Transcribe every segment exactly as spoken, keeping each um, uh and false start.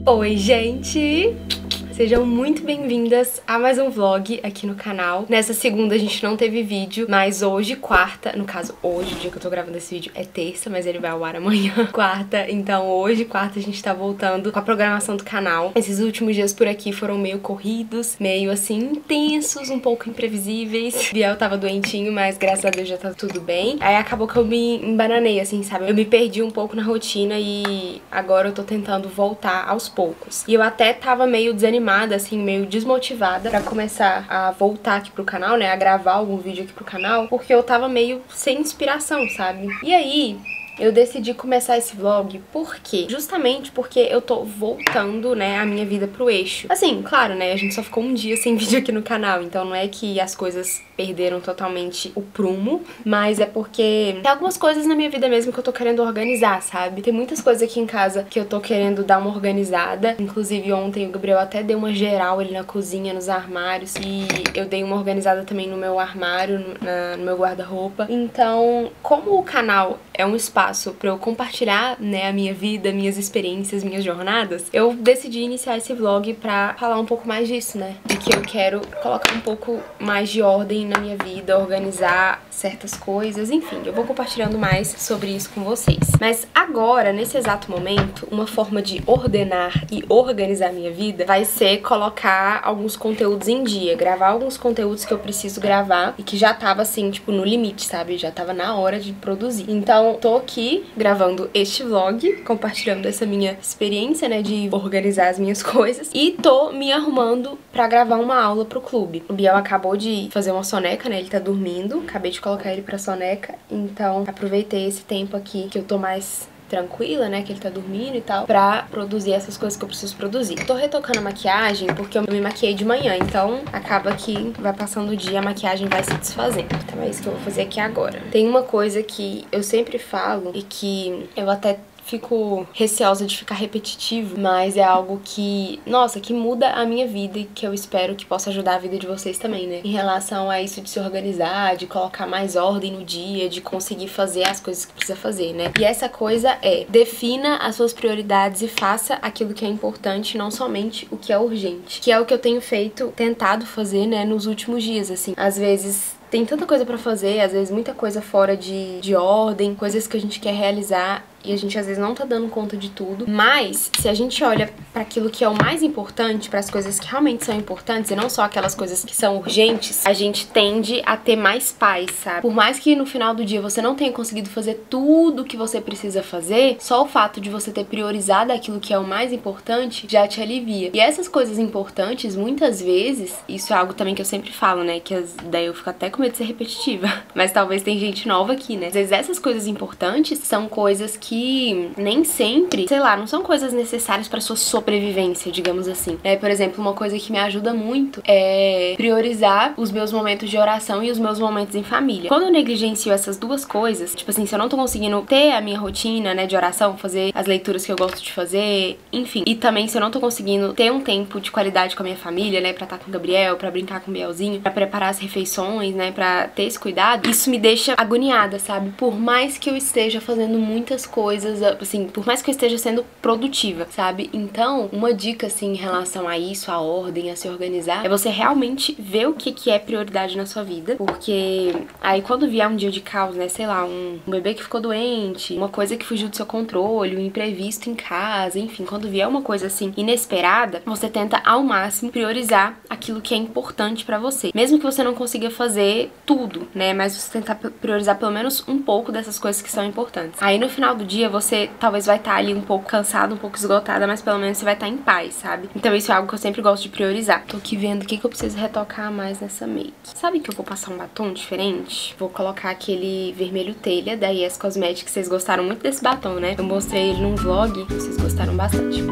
Oi, gente! Sejam muito bem-vindas a mais um vlog aqui no canal. Nessa segunda a gente não teve vídeo, mas hoje, quarta, no caso hoje, o dia que eu tô gravando esse vídeo é terça, mas ele vai ao ar amanhã, quarta. Então hoje, quarta, a gente tá voltando com a programação do canal. Esses últimos dias por aqui foram meio corridos, meio assim, intensos, um pouco imprevisíveis. Biel tava doentinho, mas graças a Deus já tá tudo bem. Aí acabou que eu me embananei, assim, sabe? Eu me perdi um pouco na rotina e agora eu tô tentando voltar aos poucos. E eu até tava meio desanimada, assim, meio desmotivada pra começar a voltar aqui pro canal, né, a gravar algum vídeo aqui pro canal, porque eu tava meio sem inspiração, sabe? E aí eu decidi começar esse vlog, por quê? Justamente porque eu tô voltando, né, a minha vida pro eixo. Assim, claro, né, a gente só ficou um dia sem vídeo aqui no canal, então não é que as coisas perderam totalmente o prumo, mas é porque tem algumas coisas na minha vida mesmo que eu tô querendo organizar, sabe? Tem muitas coisas aqui em casa que eu tô querendo dar uma organizada, inclusive ontem o Gabriel até deu uma geral ali na cozinha, nos armários, e eu dei uma organizada também no meu armário, no, na, no meu guarda-roupa. Então, como o canal é um espaço pra eu compartilhar, né, a minha vida, minhas experiências, minhas jornadas, eu decidi iniciar esse vlog pra falar um pouco mais disso, né? E que eu quero colocar um pouco mais de ordem na minha vida, organizar certas coisas, enfim, eu vou compartilhando mais sobre isso com vocês. Mas agora, nesse exato momento, uma forma de ordenar e organizar a minha vida vai ser colocar alguns conteúdos em dia, gravar alguns conteúdos que eu preciso gravar e que já tava assim, tipo, no limite, sabe? Já tava na hora de produzir. Então, tô aqui gravando este vlog, compartilhando essa minha experiência, né, de organizar as minhas coisas, e tô me arrumando pra gravar uma aula pro clube. O Biel acabou de fazer uma soneca, né, ele tá dormindo, acabei de colocar ele pra soneca, então aproveitei esse tempo aqui que eu tô mais tranquila, né, que ele tá dormindo e tal, pra produzir essas coisas que eu preciso produzir. Tô retocando a maquiagem porque eu me maquiei de manhã, então acaba que vai passando o dia, a maquiagem vai se desfazendo. Então é isso que eu vou fazer aqui agora. Tem uma coisa que eu sempre falo e que eu até fico receosa de ficar repetitivo, mas é algo que, nossa, que muda a minha vida e que eu espero que possa ajudar a vida de vocês também, né? Em relação a isso de se organizar, de colocar mais ordem no dia, de conseguir fazer as coisas que precisa fazer, né? E essa coisa é, defina as suas prioridades e faça aquilo que é importante, não somente o que é urgente. Que é o que eu tenho feito, tentado fazer, né, nos últimos dias, assim. Às vezes tem tanta coisa pra fazer, às vezes muita coisa fora de, de ordem, coisas que a gente quer realizar e a gente às vezes não tá dando conta de tudo. Mas se a gente olha pra aquilo que é o mais importante, pras coisas que realmente são importantes e não só aquelas coisas que são urgentes, a gente tende a ter mais paz, sabe? Por mais que no final do dia você não tenha conseguido fazer tudo que você precisa fazer, só o fato de você ter priorizado aquilo que é o mais importante já te alivia. E essas coisas importantes, muitas vezes, isso é algo também que eu sempre falo, né, que as, daí eu fico até com medo de ser repetitiva, mas talvez tem gente nova aqui, né? Às vezes essas coisas importantes são coisas que que nem sempre, sei lá, não são coisas necessárias pra sua sobrevivência, digamos assim. É, por exemplo, uma coisa que me ajuda muito é priorizar os meus momentos de oração e os meus momentos em família. Quando eu negligencio essas duas coisas, tipo assim, se eu não tô conseguindo ter a minha rotina, né, de oração, fazer as leituras que eu gosto de fazer, enfim, e também se eu não tô conseguindo ter um tempo de qualidade com a minha família, né, pra estar com o Gabriel, pra brincar com o Bielzinho, pra preparar as refeições, né, pra ter esse cuidado, isso me deixa agoniada, sabe? Por mais que eu esteja fazendo muitas coisas coisas, assim, por mais que eu esteja sendo produtiva, sabe? Então, uma dica, assim, em relação a isso, a ordem, a se organizar, é você realmente ver o que que é prioridade na sua vida, porque aí quando vier um dia de caos, né, sei lá, um, um bebê que ficou doente, uma coisa que fugiu do seu controle, um imprevisto em casa, enfim, quando vier uma coisa, assim, inesperada, você tenta ao máximo priorizar aquilo que é importante pra você. Mesmo que você não consiga fazer tudo, né, mas você tentar priorizar pelo menos um pouco dessas coisas que são importantes. Aí no final do dia você talvez vai estar ali um pouco cansado, um pouco esgotada, mas pelo menos você vai estar em paz, sabe? Então isso é algo que eu sempre gosto de priorizar. Tô aqui vendo o que que eu preciso retocar mais nessa make. Sabe que eu vou passar um batom diferente? Vou colocar aquele vermelho telha da Yes Cosmetics. Vocês gostaram muito desse batom, né? Eu mostrei ele num vlog, vocês gostaram bastante.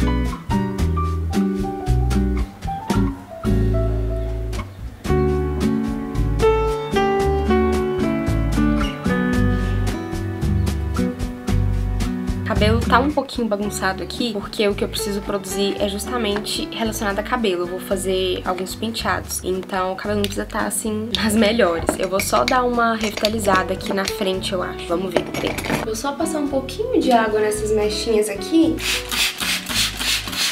cabelo tá um pouquinho bagunçado aqui, porque o que eu preciso produzir é justamente relacionado a cabelo. Eu vou fazer alguns penteados, então o cabelo não precisa estar assim nas melhores. Eu vou só dar uma revitalizada aqui na frente, eu acho. Vamos ver, peraí. Vou só passar um pouquinho de água nessas mechinhas aqui.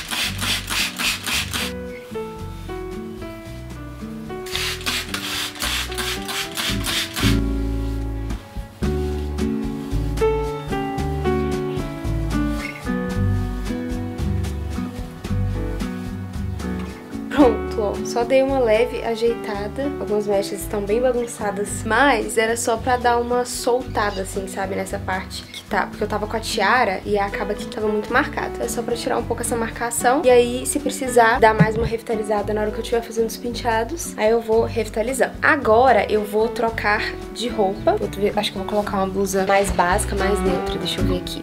Só dei uma leve ajeitada. Algumas mechas estão bem bagunçadas, mas era só pra dar uma soltada, assim, sabe? Nessa parte que tá... Porque eu tava com a tiara e acaba que tava muito marcado. É só pra tirar um pouco essa marcação. E aí, se precisar dar mais uma revitalizada na hora que eu estiver fazendo os penteados, aí eu vou revitalizando. Agora eu vou trocar de roupa. Eu acho que eu vou colocar uma blusa mais básica, mais neutra. Deixa eu ver aqui.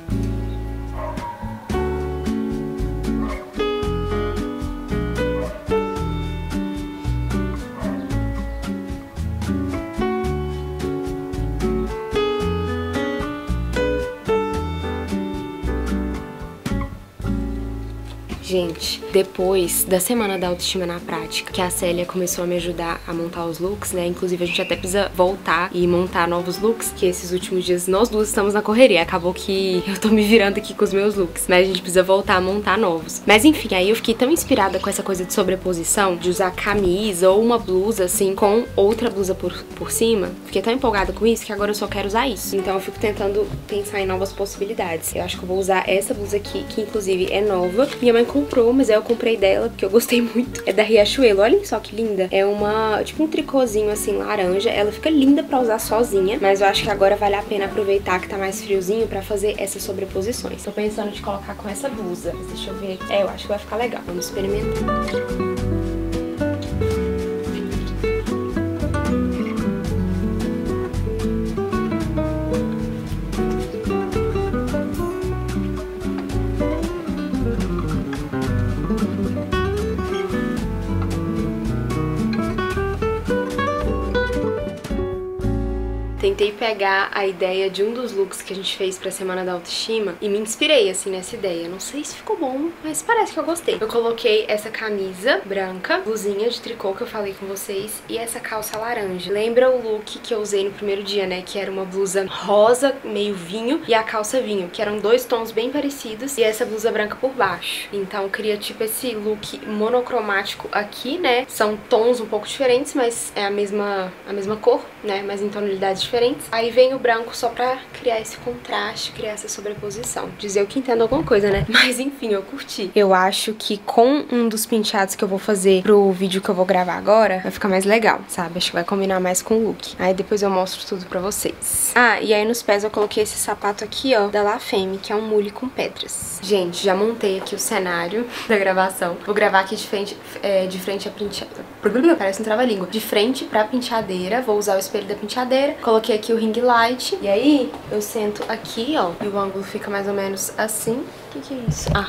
Gente, depois da semana da autoestima na prática, que a Célia começou a me ajudar a montar os looks, né? Inclusive a gente até precisa voltar e montar novos looks, que esses últimos dias nós duas estamos na correria. Acabou que eu tô me virando aqui com os meus looks, mas a gente precisa voltar a montar novos. Mas enfim, aí eu fiquei tão inspirada com essa coisa de sobreposição, de usar camisa ou uma blusa assim, com outra blusa por, por cima. Fiquei tão empolgada com isso que agora eu só quero usar isso. Então eu fico tentando pensar em novas possibilidades. Eu acho que eu vou usar essa blusa aqui, que inclusive é nova. Minha mãe comprou, mas eu comprei dela porque eu gostei muito. É da Riachuelo, olhem só que linda. É uma, tipo um tricôzinho assim, laranja. Ela fica linda pra usar sozinha, mas eu acho que agora vale a pena aproveitar que tá mais friozinho pra fazer essas sobreposições. Tô pensando de colocar com essa blusa. Mas deixa eu ver. É, eu acho que vai ficar legal. Vamos experimentar. Tentei pegar a ideia de um dos looks que a gente fez pra Semana da Autoestima e me inspirei, assim, nessa ideia. Não sei se ficou bom, mas parece que eu gostei. Eu coloquei essa camisa branca, blusinha de tricô que eu falei com vocês e essa calça laranja. Lembra o look que eu usei no primeiro dia, né? Que era uma blusa rosa, meio vinho, e a calça vinho, que eram dois tons bem parecidos, e essa blusa branca por baixo. Então eu queria, tipo, esse look monocromático aqui, né? São tons um pouco diferentes, mas é a mesma, a mesma cor, né? Mas em tonalidades diferentes. Aí vem o branco só pra criar esse contraste, criar essa sobreposição. Dizer eu que entendo alguma coisa, né? Mas enfim, eu curti. Eu acho que com um dos penteados que eu vou fazer pro vídeo que eu vou gravar agora, vai ficar mais legal, sabe? Acho que vai combinar mais com o look. Aí depois eu mostro tudo pra vocês. Ah, e aí nos pés eu coloquei esse sapato aqui, ó, da La Femme, que é um mule com pedras. Gente, já montei aqui o cenário da gravação. Vou gravar aqui de frente, é, de frente a penteadeira. Parece um trava-língua. De frente pra penteadeira. Vou usar o espelho da penteadeira. Coloquei aqui o ring light. E aí, eu sento aqui, ó. E o ângulo fica mais ou menos assim. O que que é isso? Ah,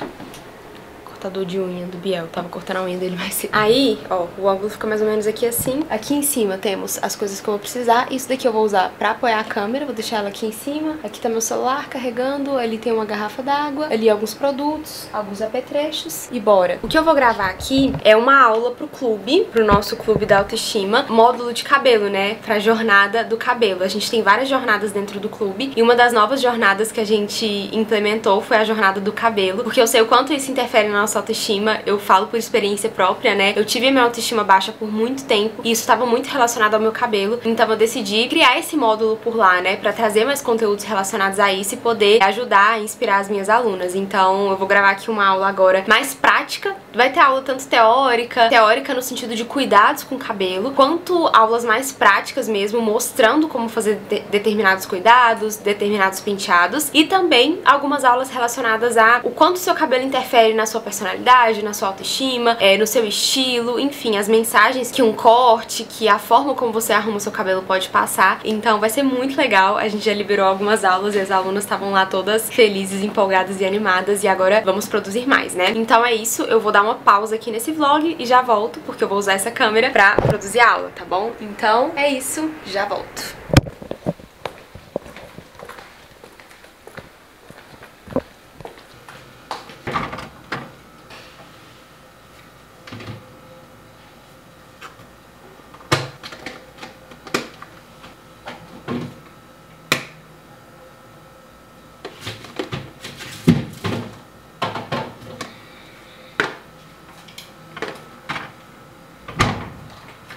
cortador de unha do Biel. Tava cortando a unha dele mais cedo. Aí, ó, o ângulo fica mais ou menos aqui assim. Aqui em cima temos as coisas que eu vou precisar. Isso daqui eu vou usar pra apoiar a câmera. Vou deixar ela aqui em cima. Aqui tá meu celular carregando. Ali tem uma garrafa d'água. Ali alguns produtos, alguns apetrechos. E bora. O que eu vou gravar aqui é uma aula pro clube, pro nosso clube da autoestima. Módulo de cabelo, né? Pra jornada do cabelo. A gente tem várias jornadas dentro do clube. E uma das novas jornadas que a gente implementou foi a jornada do cabelo. Porque eu sei o quanto isso interfere na nossa autoestima, eu falo por experiência própria, né? Eu tive a minha autoestima baixa por muito tempo e isso estava muito relacionado ao meu cabelo, então eu decidi criar esse módulo por lá, né? Pra trazer mais conteúdos relacionados a isso e poder ajudar a inspirar as minhas alunas. Então eu vou gravar aqui uma aula agora mais prática. Vai ter aula tanto teórica, teórica no sentido de cuidados com o cabelo, quanto aulas mais práticas mesmo, mostrando como fazer de determinados cuidados, determinados penteados, e também algumas aulas relacionadas a o quanto o seu cabelo interfere na sua personalidade, na sua autoestima, é, no seu estilo, enfim, as mensagens que um corte, que a forma como você arruma o seu cabelo pode passar. Então vai ser muito legal. A gente já liberou algumas aulas e as alunas estavam lá todas felizes, empolgadas e animadas, e agora vamos produzir mais, né? Então é isso, eu vou dar uma pausa aqui nesse vlog e já volto, porque eu vou usar essa câmera pra produzir a aula, tá bom? Então é isso, já volto.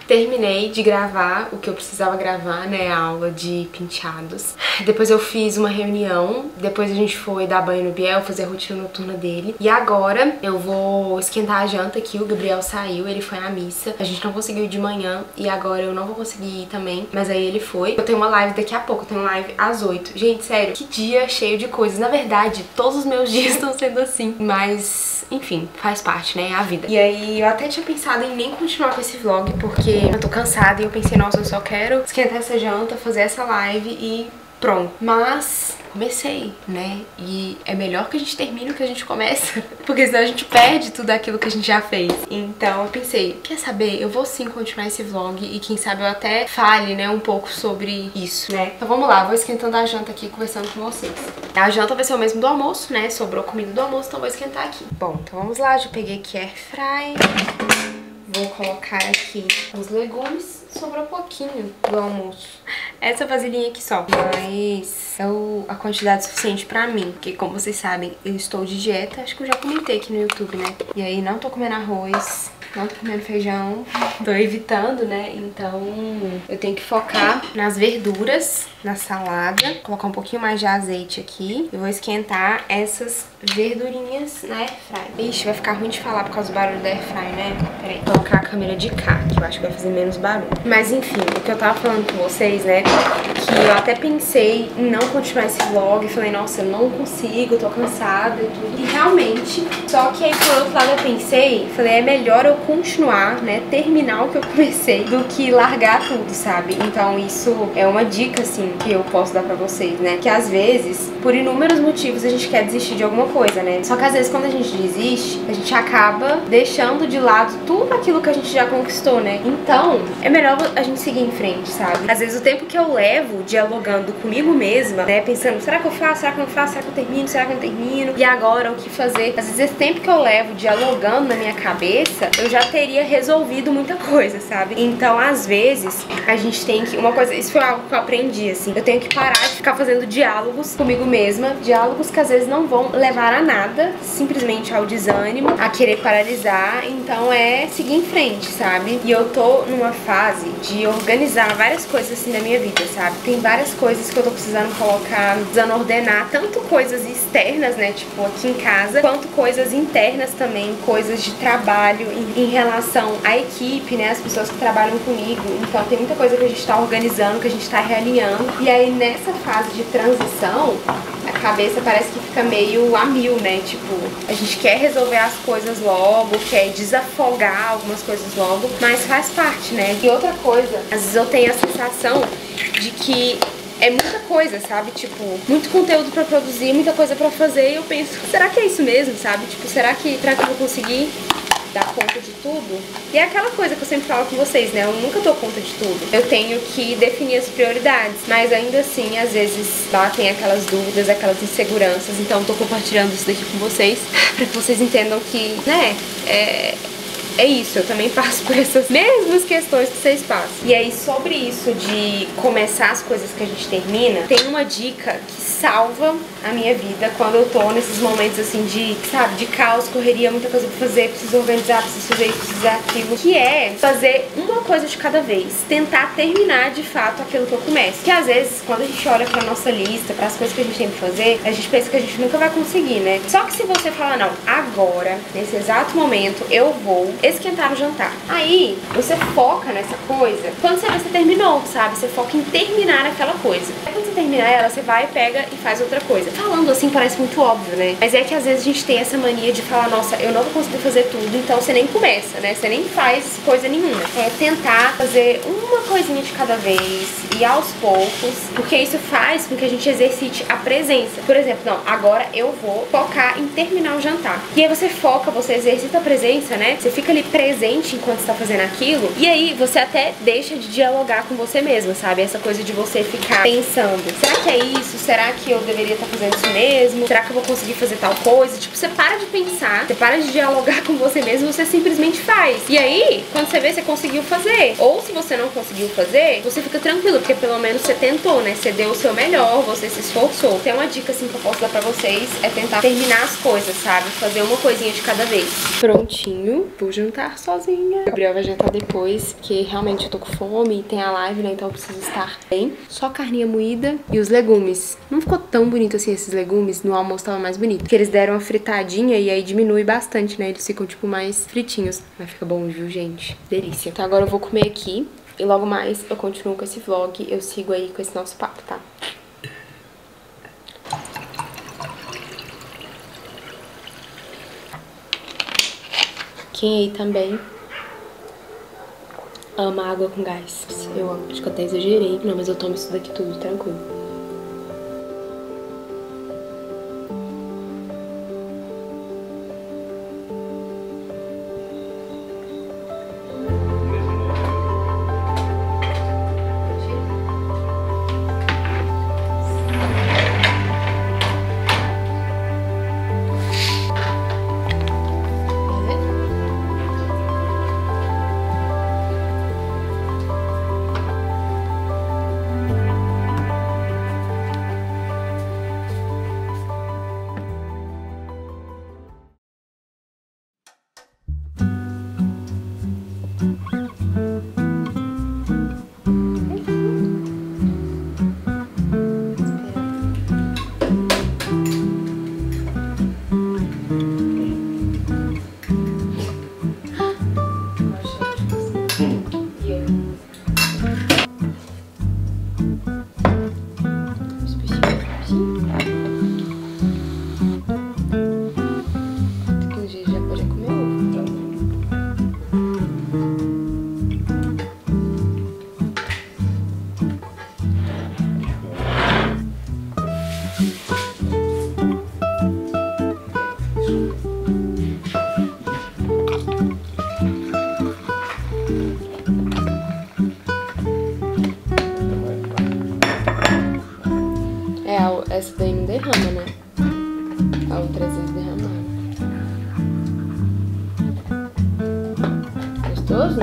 terminei de gravar o que eu precisava gravar, né, a aula de penteados. Depois eu fiz uma reunião, depois a gente foi dar banho no Biel, fazer a rotina noturna dele. E agora eu vou esquentar a janta aqui, o Gabriel saiu, ele foi à missa. A gente não conseguiu ir de manhã e agora eu não vou conseguir ir também, mas aí ele foi. Eu tenho uma live daqui a pouco, eu tenho live às oito. Gente, sério, que dia cheio de coisas. Na verdade, todos os meus dias estão sendo assim, mas enfim, faz parte, né, é a vida. E aí eu até tinha pensado em nem continuar com esse vlog, porque eu tô cansada e eu pensei, nossa, eu só quero esquentar essa janta, fazer essa live e pronto. Mas comecei, né? E é melhor que a gente termine o que a gente começa, porque senão a gente perde tudo aquilo que a gente já fez. Então eu pensei, quer saber? Eu vou sim continuar esse vlog e quem sabe eu até fale, né, um pouco sobre isso, né? Então vamos lá, vou esquentando a janta aqui conversando com vocês. A janta vai ser o mesmo do almoço, né? Sobrou comida do almoço, então vou esquentar aqui. Bom, então vamos lá, já peguei aqui air fry. Vou colocar aqui os legumes. Sobrou pouquinho do almoço. Essa vasilhinha aqui só. Mas é o, a quantidade suficiente pra mim. Porque, como vocês sabem, eu estou de dieta. Acho que eu já comentei aqui no YouTube, né? E aí não tô comendo arroz, não tô comendo feijão. Tô evitando, né? Então eu tenho que focar nas verduras, na salada. Colocar um pouquinho mais de azeite aqui. Eu vou esquentar essas verdurinhas na air fry. Ixi, vai ficar ruim de falar por causa do barulho da air fry, né? Peraí, vou colocar a câmera de cá, que eu acho que vai fazer menos barulho. Mas enfim, o que eu tava falando com vocês, né, que eu até pensei em não continuar esse vlog. Falei, nossa, eu não consigo, eu tô cansada e tudo. E realmente, só que aí por outro lado eu pensei, falei, é melhor eu continuar, né, terminar o que eu comecei, do que largar tudo, sabe? Então isso é uma dica, assim, que eu posso dar pra vocês, né, que às vezes, por inúmeros motivos, a gente quer desistir de alguma coisa, né? Só que às vezes quando a gente desiste, a gente acaba deixando de lado tudo aquilo que a gente já conquistou, né? Então, é melhor a gente seguir em frente, sabe? Às vezes o tempo que eu levo dialogando comigo mesma, né, pensando, será que eu faço, será que eu não faço, será que eu termino, será que eu não termino? E agora, o que fazer? Às vezes esse tempo que eu levo dialogando na minha cabeça, eu já teria resolvido muita coisa, sabe? Então, às vezes, a gente tem que... Uma coisa, isso foi algo que eu aprendi, assim. Eu tenho que parar de ficar fazendo diálogos comigo mesma, diálogos que às vezes não vão levar a nada, simplesmente ao desânimo, a querer paralisar. Então é seguir em frente, sabe? E eu tô numa fase de organizar várias coisas assim da minha vida, sabe? Tem várias coisas que eu tô precisando colocar, precisando ordenar, tanto coisas externas, né, tipo aqui em casa, quanto coisas internas também, coisas de trabalho em, em relação à equipe, né, as pessoas que trabalham comigo. Então tem muita coisa que a gente tá organizando, que a gente tá realinhando. E aí nessa fase de transição, a cabeça parece que fica meio a mil, né? Tipo, a gente quer resolver as coisas logo, quer desafogar algumas coisas logo, mas faz parte, né? E outra coisa, às vezes eu tenho a sensação de que é muita coisa, sabe? Tipo, muito conteúdo pra produzir, muita coisa pra fazer, e eu penso, será que é isso mesmo, sabe? Tipo, será que, será que eu vou conseguir dar conta de tudo? E é aquela coisa que eu sempre falo com vocês, né? Eu nunca dou conta de tudo. Eu tenho que definir as prioridades, mas ainda assim, às vezes, batem aquelas dúvidas, aquelas inseguranças. Então, eu tô compartilhando isso daqui com vocês, pra que vocês entendam que, né, é... É isso, eu também passo por essas mesmas questões que vocês passam. E aí, sobre isso de começar as coisas que a gente termina, tem uma dica que salva a minha vida quando eu tô nesses momentos assim de, sabe, de caos, correria, muita coisa pra fazer, preciso organizar, preciso fazer isso, preciso fazer aquilo. Que é fazer uma coisa de cada vez. Tentar terminar de fato aquilo que eu começo. Que às vezes, quando a gente olha pra nossa lista, pras coisas que a gente tem pra fazer, a gente pensa que a gente nunca vai conseguir, né? Só que se você falar, não, agora, nesse exato momento, eu vou esquentar o jantar. Aí, você foca nessa coisa. Quando você, você terminou, sabe? Você foca em terminar aquela coisa. Aí quando você terminar ela, você vai, pega e faz outra coisa. Falando assim parece muito óbvio, né? Mas é que às vezes a gente tem essa mania de falar, nossa, eu não vou conseguir fazer tudo, então você nem começa, né? Você nem faz coisa nenhuma. É tentar fazer uma coisinha de cada vez e aos poucos, porque isso faz com que a gente exercite a presença. Por exemplo, não, agora eu vou focar em terminar o jantar. E aí você foca, você exercita a presença, né? Você fica ali presente enquanto está fazendo aquilo, e aí você até deixa de dialogar com você mesma, sabe? Essa coisa de você ficar pensando, será que é isso? Será que eu deveria estar fazendo isso mesmo? Será que eu vou conseguir fazer tal coisa? Tipo, você para de pensar, você para de dialogar com você mesmo, você simplesmente faz. E aí, quando você vê, você conseguiu fazer. Ou se você não conseguiu fazer, você fica tranquilo, porque pelo menos você tentou, né? Você deu o seu melhor, você se esforçou. Tem uma dica assim que eu posso dar pra vocês, é tentar terminar as coisas, sabe? Fazer uma coisinha de cada vez. Prontinho, vou jantar sozinha. O Gabriel vai jantar depois, porque realmente eu tô com fome e tem a live, né? Então eu preciso estar bem. Só carninha moída e os legumes. Não ficou tão bonito assim esses legumes, no almoço tava mais bonito. Porque eles deram uma fritadinha e aí diminui bastante, né? Eles ficam tipo mais fritinhos. Mas fica bom, viu, gente? Delícia. Então agora eu vou comer aqui e logo mais eu continuo com esse vlog. Eu sigo aí com esse nosso papo, tá? Quem aí também ama água com gás? Eu amo. Acho que eu até exagerei. Não, mas eu tomo isso daqui tudo, tranquilo. Essa daí não derrama, né? A outra às vezes derramava. Gostoso?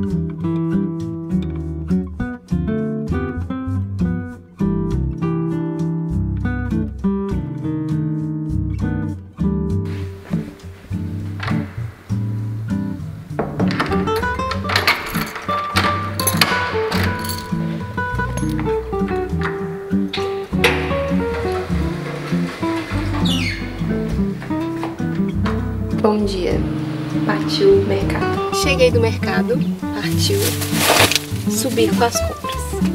Bom dia, partiu o mercado. Cheguei do mercado, partiu subir com as compras.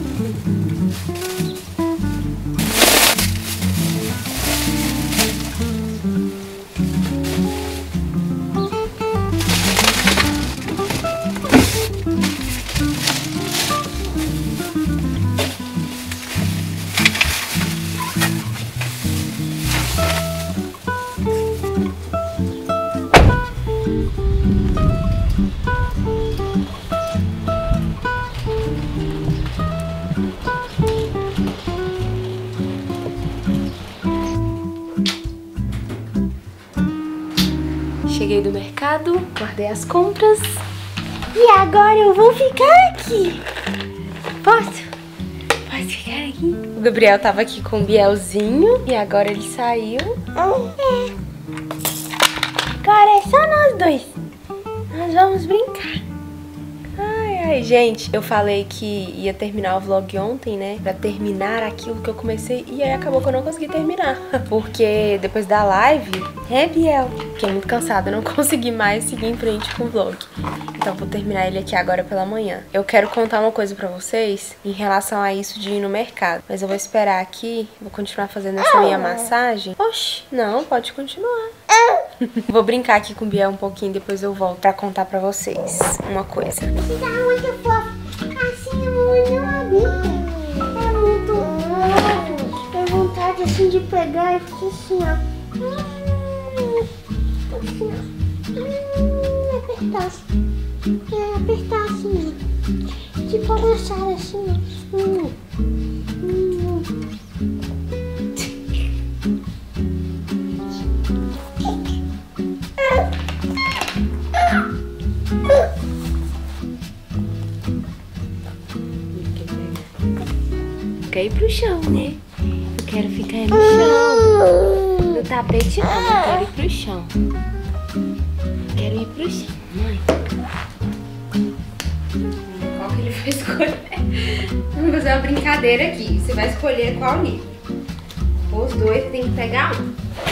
Cheguei do mercado, guardei as compras e agora eu vou ficar aqui. Posso? Posso ficar aqui? O Gabriel tava aqui com o Bielzinho e agora ele saiu. É. Agora é só nós dois. Nós vamos brincar. Ai, ai, gente, eu falei que ia terminar o vlog ontem, né? Pra terminar aquilo que eu comecei e aí acabou que eu não consegui terminar. Porque depois da live, é, Biel? Fiquei muito cansada, não consegui mais seguir em frente com o vlog. Então vou terminar ele aqui agora pela manhã. Eu quero contar uma coisa pra vocês em relação a isso de ir no mercado. Mas eu vou esperar aqui, vou continuar fazendo essa minha massagem. Oxi, não, pode continuar. Vou brincar aqui com o Biel um pouquinho, depois eu volto pra contar pra vocês uma coisa. Tá muito fofo. Assim, muito é muito fofo. Tem vontade assim de pegar e ficar assim, ó. Assim, ó. Hum, apertar assim. É, apertar assim, ó. Tipo abraçar assim, ó. Hum. Hum. Quer ir pro chão, né? Eu quero ficar no chão. No tapete não, eu quero ir pro chão. Quero quero ir pro chão, mãe. Qual que ele vai escolher? Vamos fazer uma brincadeira aqui. Você vai escolher qual livro. Os dois tem que pegar um.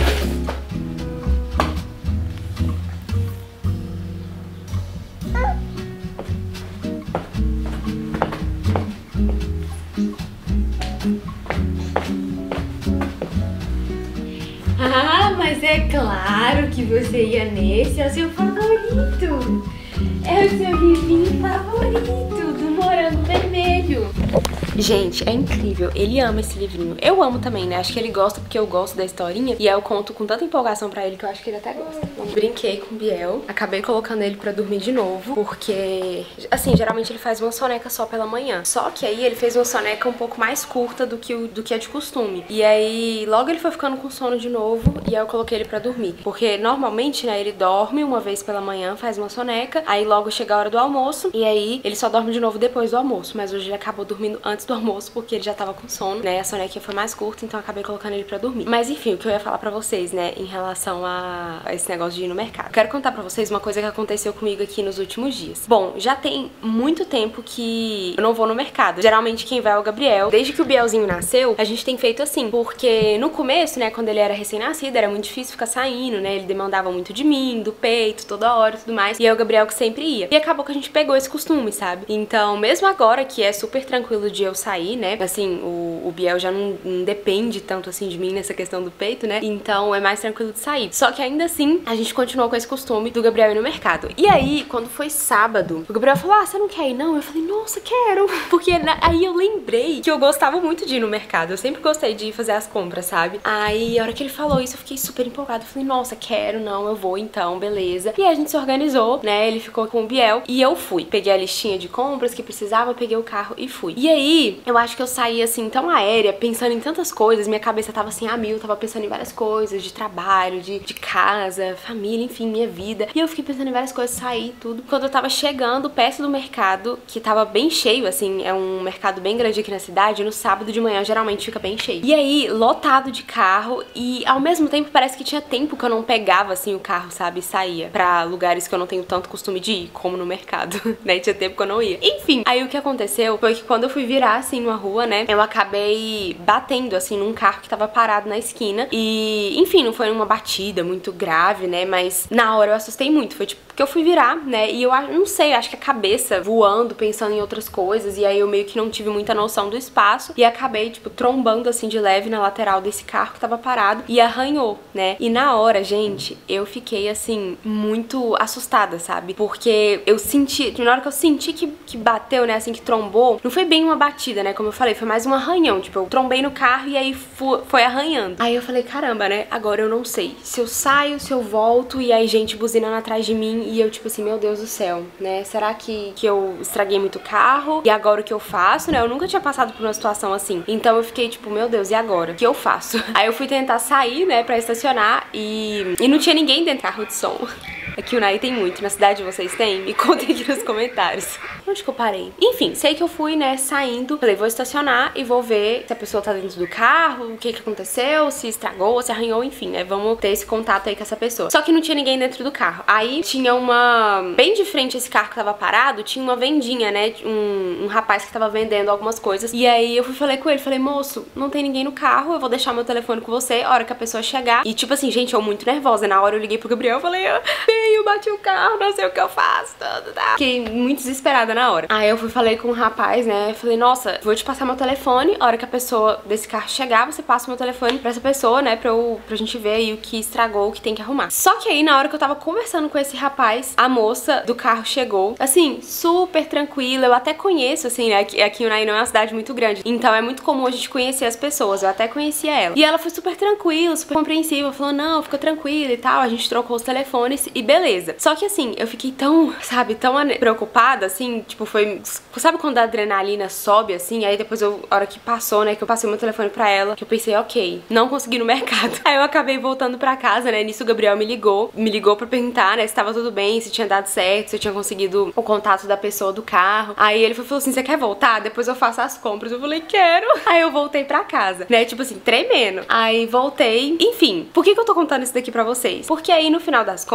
Ah, mas é claro que você ia nesse, é o seu favorito. É o seu livrinho favorito do morango vermelho. Gente, é incrível, ele ama esse livrinho. Eu amo também, né? Acho que ele gosta porque eu gosto da historinha. E aí eu conto com tanta empolgação pra ele que eu acho que ele até gosta. Então, brinquei com o Biel, acabei colocando ele pra dormir de novo. Porque, assim, geralmente ele faz uma soneca só pela manhã. Só que aí ele fez uma soneca um pouco mais curta do que, o, do que é de costume. E aí logo ele foi ficando com sono de novo. E aí eu coloquei ele pra dormir. Porque normalmente, né, ele dorme uma vez pela manhã, faz uma soneca. Aí logo chega a hora do almoço. E aí ele só dorme de novo depois do almoço. Mas hoje ele acabou dormindo antes do almoço, porque ele já tava com sono, né? A sonequinha foi mais curta, então eu acabei colocando ele pra dormir. Mas enfim, o que eu ia falar pra vocês, né, em relação a, a esse negócio de ir no mercado. Quero contar pra vocês uma coisa que aconteceu comigo aqui nos últimos dias. Bom, já tem muito tempo que eu não vou no mercado. Geralmente quem vai é o Gabriel. Desde que o Bielzinho nasceu, a gente tem feito assim, porque no começo, né, quando ele era recém-nascido, era muito difícil ficar saindo, né? Ele demandava muito de mim, do peito, toda hora e tudo mais. E é o Gabriel que sempre ia. E acabou que a gente pegou esse costume, sabe? Então, mesmo agora que é super tranquilo de eu sair, né? Assim, o, o Biel já não, não depende tanto assim de mim nessa questão do peito, né? Então é mais tranquilo de sair. Só que ainda assim, a gente continuou com esse costume do Gabriel ir no mercado. E aí, quando foi sábado, o Gabriel falou, ah, você não quer ir não? Eu falei, nossa, quero. Porque na, aí eu lembrei que eu gostava muito de ir no mercado. Eu sempre gostei de ir fazer as compras, sabe? Aí, a hora que ele falou isso, eu fiquei super empolgada. Eu falei, nossa, quero, não, eu vou então, beleza. E aí a gente se organizou, né? Ele ficou com o Biel e eu fui. Peguei a listinha de compras que precisava, peguei o carro e fui. E aí, eu acho que eu saí assim tão aérea, pensando em tantas coisas, minha cabeça tava assim a mil, tava pensando em várias coisas, de trabalho, de, de casa, família, enfim, minha vida. E eu fiquei pensando em várias coisas, saí, tudo. Quando eu tava chegando perto do mercado, que tava bem cheio, assim, é um mercado bem grande aqui na cidade, no sábado de manhã geralmente fica bem cheio. E aí, lotado de carro e ao mesmo tempo parece que tinha tempo que eu não pegava, assim, o carro, sabe, e saía pra lugares que eu não tenho tanto costume de ir, como no mercado, né, tinha tempo que eu não ia. Enfim, aí o que aconteceu foi que quando eu fui virar, assim, numa rua, né, eu acabei batendo, assim, num carro que tava parado na esquina e, enfim, não foi uma batida muito grave, né, mas na hora eu assustei muito, foi tipo, porque eu fui virar, né, e eu não sei, acho que a cabeça voando, pensando em outras coisas, e aí eu meio que não tive muita noção do espaço e acabei, tipo, trombando, assim, de leve na lateral desse carro que tava parado e arranhou, né, e na hora, gente, eu fiquei, assim, muito assustada, sabe, porque eu senti, na hora que eu senti que, que bateu, né, assim, que trombou, não foi bem uma batida, né, como eu falei, foi mais um arranhão, tipo, eu trombei no carro e aí fu foi arranhando. Aí eu falei, caramba, né, agora eu não sei se eu saio, se eu volto, e aí gente buzinando atrás de mim, e eu tipo assim, meu Deus do céu, né, será que, que eu estraguei muito o carro? E agora o que eu faço, né, eu nunca tinha passado por uma situação assim, então eu fiquei tipo, meu Deus, e agora? O que eu faço? Aí eu fui tentar sair, né, pra estacionar e, e não tinha ninguém dentro do carro de som. Aqui o Nai tem muito, na cidade vocês têm? Me contem aqui nos comentários. Onde que eu parei? Enfim, sei que eu fui, né, saindo. Falei, vou estacionar e vou ver se a pessoa tá dentro do carro, o que que aconteceu, se estragou, se arranhou, enfim, né, vamos ter esse contato aí com essa pessoa. Só que não tinha ninguém dentro do carro. Aí tinha uma... Bem de frente a esse carro que tava parado, tinha uma vendinha, né, um, um rapaz que tava vendendo algumas coisas. E aí eu fui falei com ele, falei, moço, não tem ninguém no carro, eu vou deixar meu telefone com você, a hora que a pessoa chegar. E tipo assim, gente, eu muito nervosa. Na hora eu liguei pro Gabriel, eu falei, eu bati o carro, não sei o que eu faço, tudo, tá? Fiquei muito desesperada na hora. Aí eu fui falei com o rapaz, né, falei, nossa, vou te passar meu telefone, a hora que a pessoa desse carro chegar, você passa o meu telefone pra essa pessoa, né, pra, eu, pra gente ver aí o que estragou, o que tem que arrumar. Só que aí, na hora que eu tava conversando com esse rapaz, a moça do carro chegou, assim, super tranquila, eu até conheço, assim, né, aqui, aqui o Nai não é uma cidade muito grande, então é muito comum a gente conhecer as pessoas, eu até conhecia ela. E ela foi super tranquila, super compreensiva, falou, não, fica tranquila e tal, a gente trocou os telefones e beleza. Só que assim, eu fiquei tão, sabe, tão preocupada, assim, tipo, foi... Sabe quando a adrenalina sobe, assim? Aí depois, eu, a hora que passou, né, que eu passei meu telefone pra ela, que eu pensei, ok, não consegui ir no mercado. Aí eu acabei voltando pra casa, né, nisso o Gabriel me ligou, me ligou pra perguntar, né, se tava tudo bem, se tinha dado certo, se eu tinha conseguido o contato da pessoa do carro. Aí ele falou assim, você quer voltar? Depois eu faço as compras. Eu falei, quero. Aí eu voltei pra casa, né, tipo assim, tremendo. Aí voltei, enfim, por que que eu tô contando isso daqui pra vocês? Porque aí, no final das contas,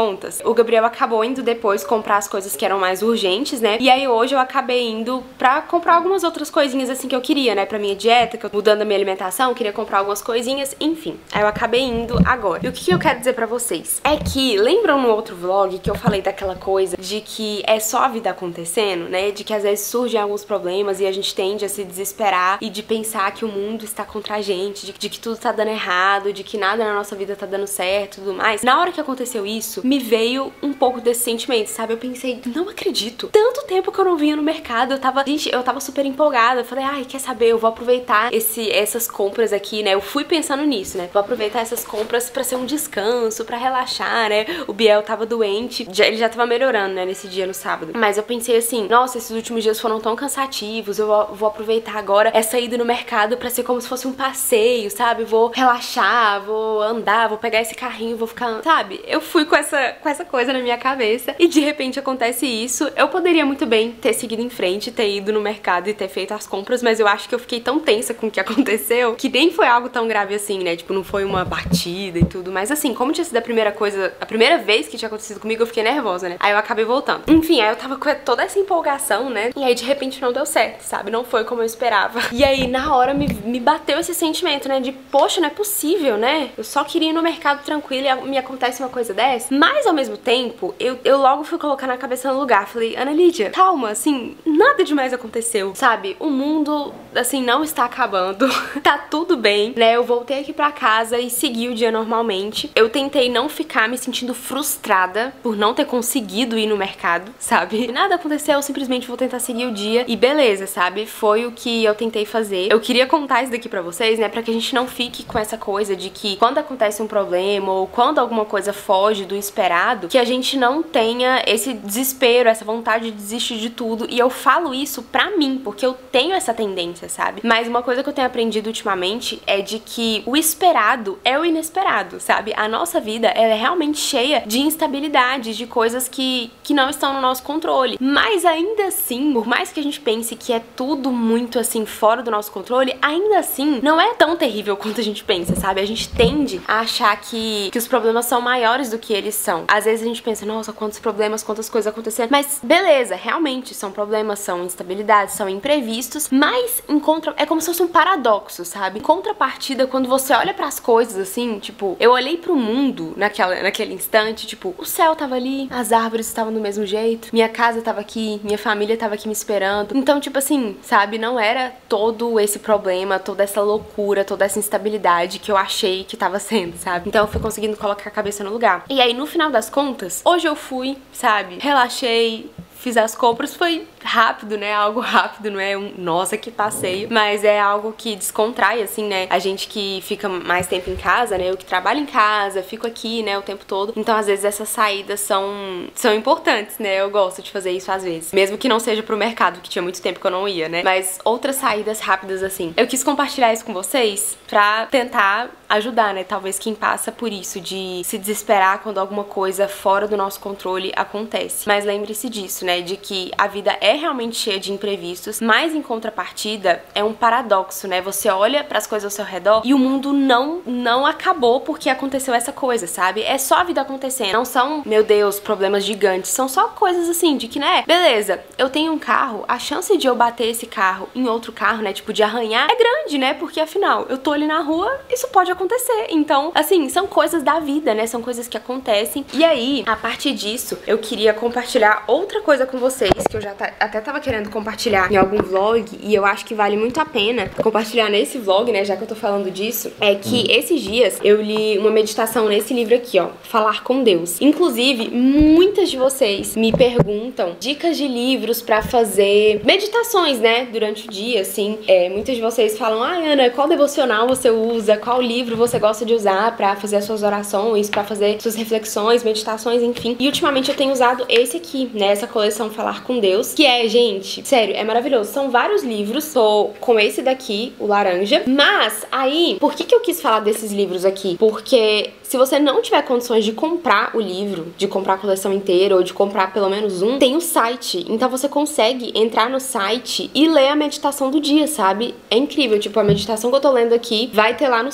o Gabriel acabou indo depois comprar as coisas que eram mais urgentes, né? E aí hoje eu acabei indo pra comprar algumas outras coisinhas assim que eu queria, né? Pra minha dieta, que eu mudando a minha alimentação, eu queria comprar algumas coisinhas, enfim. Aí eu acabei indo agora. E o que, que eu quero dizer pra vocês? É que, lembram no outro vlog que eu falei daquela coisa de que é só a vida acontecendo, né? De que às vezes surgem alguns problemas e a gente tende a se desesperar e de pensar que o mundo está contra a gente, de, de que tudo tá dando errado, de que nada na nossa vida tá dando certo e tudo mais. Na hora que aconteceu isso, me veio um pouco desse sentimento, sabe? Eu pensei, não acredito. Tanto tempo que eu não vinha no mercado, eu tava, gente, eu tava super empolgada. Eu falei, ai, quer saber? Eu vou aproveitar esse, essas compras aqui, né? Eu fui pensando nisso, né? Vou aproveitar essas compras pra ser um descanso, pra relaxar, né? O Biel tava doente, já, ele já tava melhorando, né? Nesse dia, no sábado. Mas eu pensei assim, nossa, esses últimos dias foram tão cansativos, eu vou, vou aproveitar agora essa ida no mercado pra ser como se fosse um passeio, sabe? Vou relaxar, vou andar, vou pegar esse carrinho, vou ficar, sabe? Eu fui com essa, com essa coisa na minha cabeça e de repente acontece isso. Eu poderia muito bem ter seguido em frente, ter ido no mercado e ter feito as compras, mas eu acho que eu fiquei tão tensa com o que aconteceu que nem foi algo tão grave assim, né? Tipo, não foi uma batida e tudo, mas assim, como tinha sido a primeira coisa, a primeira vez que tinha acontecido comigo, eu fiquei nervosa, né? Aí eu acabei voltando. Enfim, aí eu tava com toda essa empolgação, né? E aí de repente não deu certo, sabe? Não foi como eu esperava. E aí na hora me, me bateu esse sentimento, né? De, poxa, não é possível, né? Eu só queria ir no mercado tranquilo e me acontece uma coisa dessa. Mas ao mesmo tempo, eu, eu logo fui colocar na cabeça no lugar. Falei, Ana Lídia, calma, assim, nada demais aconteceu, sabe? O mundo, assim, não está acabando. Tá tudo bem, né? Eu voltei aqui pra casa e segui o dia normalmente. Eu tentei não ficar me sentindo frustrada por não ter conseguido ir no mercado, sabe? Nada aconteceu, eu simplesmente vou tentar seguir o dia e beleza, sabe? Foi o que eu tentei fazer. Eu queria contar isso daqui pra vocês, né? Pra que a gente não fique com essa coisa de que quando acontece um problema ou quando alguma coisa foge do esperado, que a gente não tenha esse desespero, essa vontade de desistir de tudo. E eu falo isso pra mim, porque eu tenho essa tendência, sabe? Mas uma coisa que eu tenho aprendido ultimamente é de que o esperado é o inesperado, sabe? A nossa vida, ela é realmente cheia de instabilidades, de coisas que, que não estão no nosso controle. Mas ainda assim, por mais que a gente pense que é tudo muito assim fora do nosso controle, ainda assim não é tão terrível quanto a gente pensa, sabe? A gente tende a achar que, que os problemas são maiores do que eles são. Às vezes a gente pensa, nossa, quantos problemas, quantas coisas acontecendo. Mas beleza, realmente são problemas, são instabilidades, são imprevistos, mas em contra... é como se fosse um paradoxo, sabe? Em contrapartida, quando você olha pras coisas assim, tipo, eu olhei pro mundo naquela, naquele instante, tipo, o céu tava ali, as árvores estavam do mesmo jeito, minha casa tava aqui, minha família tava aqui me esperando. Então, tipo assim, sabe? Não era todo esse problema, toda essa loucura, toda essa instabilidade que eu achei que tava sendo, sabe? Então eu fui conseguindo colocar a cabeça no lugar. E aí, no final das contas, hoje eu fui, sabe? Relaxei, fiz as compras, foi rápido, né? Algo rápido, não é um nossa, que passeio, mas é algo que descontrai, assim, né? A gente que fica mais tempo em casa, né? Eu que trabalho em casa, fico aqui, né? O tempo todo. Então, às vezes, essas saídas são, são importantes, né? Eu gosto de fazer isso às vezes. Mesmo que não seja pro mercado, que tinha muito tempo que eu não ia, né? Mas outras saídas rápidas, assim. Eu quis compartilhar isso com vocês pra tentar ajudar, né? Talvez quem passa por isso, de se desesperar quando alguma coisa fora do nosso controle acontece. Mas lembre-se disso, né? De que a vida é realmente cheia de imprevistos, mas em contrapartida é um paradoxo, né? Você olha pras coisas ao seu redor e o mundo não, não acabou porque aconteceu essa coisa, sabe? É só a vida acontecendo. Não são, meu Deus, problemas gigantes. São só coisas assim, de que, né? Beleza, eu tenho um carro, a chance de eu bater esse carro em outro carro, né? Tipo, de arranhar, é grande, né? Porque afinal, eu tô ali na rua, isso pode acontecer. Então, assim, são coisas da vida, né? São coisas que acontecem. E aí, a partir disso, eu queria compartilhar outra coisa com vocês, que eu já tá, até tava querendo compartilhar em algum vlog, e eu acho que vale muito a pena compartilhar nesse vlog, né, já que eu tô falando disso, é que esses dias eu li uma meditação nesse livro aqui, ó, Falar com Deus. Inclusive, muitas de vocês me perguntam dicas de livros pra fazer meditações, né, durante o dia, assim. É, muitas de vocês falam, ah, Ana, qual devocional você usa, qual livro você gosta de usar pra fazer as suas orações, pra fazer suas reflexões, meditações, enfim. E ultimamente eu tenho usado esse aqui, né, essa coleção Falar com Deus, que é, gente, sério, é maravilhoso. São vários livros, tô com esse daqui, o laranja. Mas, aí, por que que eu quis falar desses livros aqui? Porque se você não tiver condições de comprar o livro, de comprar a coleção inteira ou de comprar pelo menos um, tem o site. Então você consegue entrar no site e ler a meditação do dia, sabe? É incrível, tipo, a meditação que eu tô lendo aqui vai ter lá no site.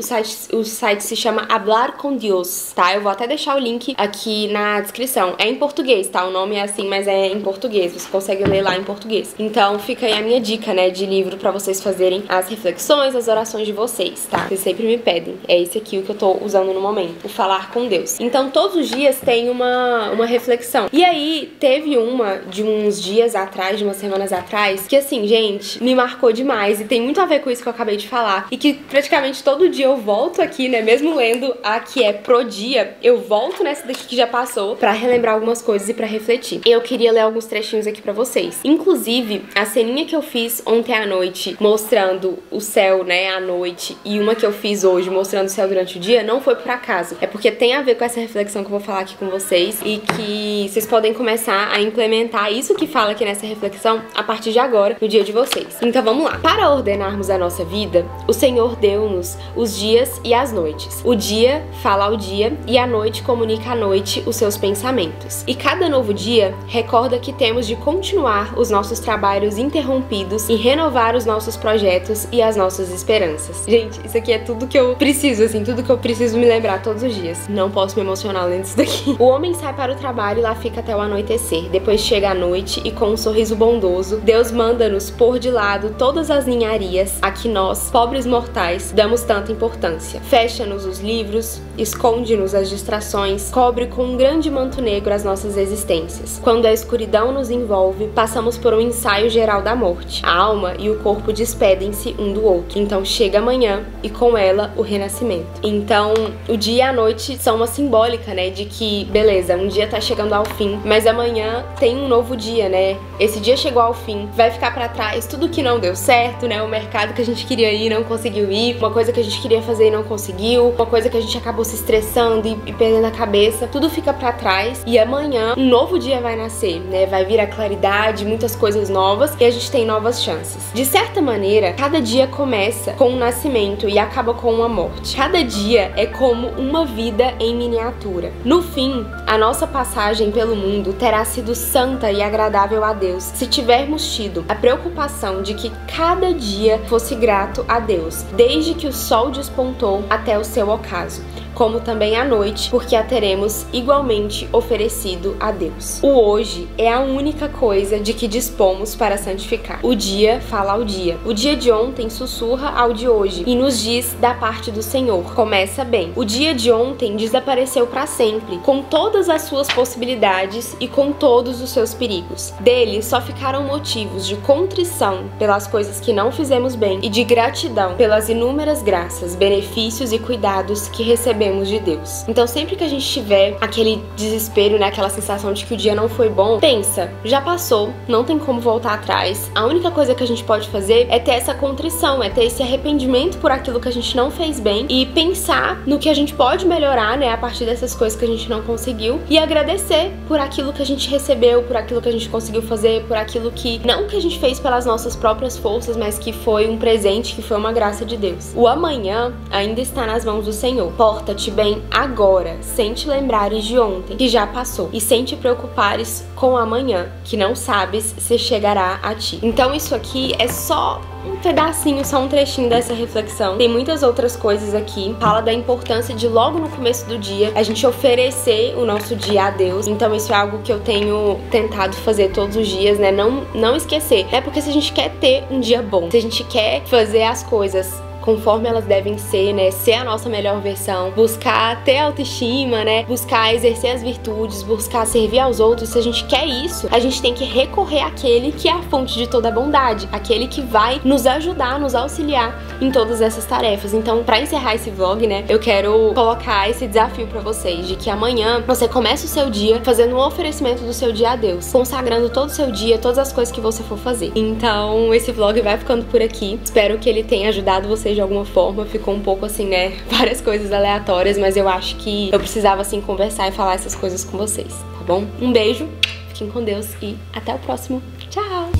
site, o site se chama Hablar con Dios, tá? Eu vou até deixar o link aqui na descrição. É em português, tá? O nome é assim, mas é em português. Você consegue ler lá em português. Então fica aí a minha dica, né, de livro pra vocês fazerem as reflexões, as orações de vocês, tá? Vocês sempre me pedem. É esse aqui o que eu tô usando no momento, o Falar com Deus. Então todos os dias tem uma, uma reflexão. E aí teve uma de uns dias atrás, de umas semanas atrás, que assim, gente, me marcou demais e tem muito a ver com isso que eu acabei de falar. E que praticamente todo dia eu volto aqui, né, mesmo lendo a que é pro dia, eu volto nessa daqui que já passou pra relembrar algumas coisas e pra refletir. Eu queria ler alguns trechinhos aqui pra vocês. Inclusive, a ceninha que eu fiz ontem à noite, mostrando o céu, né, à noite, e uma que eu fiz hoje, mostrando o céu durante o dia, não foi por acaso. É porque tem a ver com essa reflexão que eu vou falar aqui com vocês e que vocês podem começar a implementar isso que fala aqui nessa reflexão a partir de agora, no dia de vocês. Então vamos lá. Para ordenarmos a nossa vida, o Senhor deu-nos os dias e as noites. O dia fala ao dia e a noite comunica à noite os seus pensamentos. E cada novo dia recorda que temos de continuar os nossos trabalhos interrompidos e renovar os nossos projetos e as nossas esperanças. Gente, isso aqui é tudo que eu preciso, assim, tudo que eu preciso me lembrar todos os dias. Não posso me emocionar lendo isso daqui. O homem sai para o trabalho e lá fica até o anoitecer. Depois chega a noite e com um sorriso bondoso, Deus manda-nos pôr de lado todas as ninharias a que nós, pobres mortais, damos tanta importância. Fecha-nos os livros, esconde-nos as distrações, cobre com um grande manto negro as nossas existências. Quando a escuridão nos envolve, passamos por um ensaio geral da morte. A alma e o corpo despedem-se um do outro. Então chega a manhã e com ela o renascimento. Então o dia e a noite são uma simbólica, né, de que, beleza, um dia tá chegando ao fim, mas amanhã tem um novo dia, né? Esse dia chegou ao fim, vai ficar pra trás tudo que não deu certo, né? O mercado que a gente queria ir não conseguiu ir, uma coisa que a gente queria fazer e não conseguiu, uma coisa que a gente acabou se estressando e, e perdendo a cabeça, tudo fica pra trás e amanhã um novo dia vai nascer, né? Vai vir a claridade, muitas coisas novas e a gente tem novas chances. De certa maneira, cada dia começa com um nascimento e acaba com uma morte. Cada dia é como uma vida em miniatura. No fim, a nossa passagem pelo mundo terá sido santa e agradável a Deus se tivermos tido a preocupação de que cada dia fosse grato a Deus, desde que o sol despontou até o seu ocaso, como também à noite, porque a teremos igualmente oferecido a Deus. O hoje é a única coisa de que dispomos para santificar. O dia fala ao dia. O dia de ontem sussurra ao de hoje e nos diz da parte do Senhor. Começa bem. O dia de ontem desapareceu para sempre, com todas as suas possibilidades e com todos os seus perigos. Dele só ficaram motivos de contrição pelas coisas que não fizemos bem e de gratidão pelas inúmeras graças, benefícios e cuidados que recebemos de Deus. Então sempre que a gente tiver aquele desespero, né, aquela sensação de que o dia não foi bom, pensa, já passou, não tem como voltar atrás. A única coisa que a gente pode fazer é ter essa contrição, é ter esse arrependimento por aquilo que a gente não fez bem e pensar no que a gente pode melhorar, né, a partir dessas coisas que a gente não conseguiu e agradecer por aquilo que a gente recebeu, por aquilo que a gente conseguiu fazer, por aquilo que não que a gente fez pelas nossas próprias forças, mas que foi um presente, que foi uma graça de Deus. O amanhã ainda está nas mãos do Senhor. Porta te bem agora, sem te lembrares de ontem, que já passou, e sem te preocupares com o amanhã, que não sabes se chegará a ti. Então isso aqui é só um pedacinho, só um trechinho dessa reflexão. Tem muitas outras coisas aqui. Fala da importância de logo no começo do dia a gente oferecer o nosso dia a Deus. Então isso é algo que eu tenho tentado fazer todos os dias, né? Não, não esquecer. É porque se a gente quer ter um dia bom, se a gente quer fazer as coisas conforme elas devem ser, né, ser a nossa melhor versão, buscar ter autoestima, né, buscar exercer as virtudes, buscar servir aos outros, se a gente quer isso, a gente tem que recorrer àquele que é a fonte de toda a bondade, aquele que vai nos ajudar, nos auxiliar em todas essas tarefas. Então, pra encerrar esse vlog, né, eu quero colocar esse desafio pra vocês, de que amanhã você comece o seu dia fazendo um oferecimento do seu dia a Deus, consagrando todo o seu dia, todas as coisas que você for fazer. Então, esse vlog vai ficando por aqui. Espero que ele tenha ajudado vocês de alguma forma. Ficou um pouco assim, né, várias coisas aleatórias, mas eu acho que eu precisava assim conversar e falar essas coisas com vocês, tá bom? Um beijo, fiquem com Deus e até o próximo. Tchau!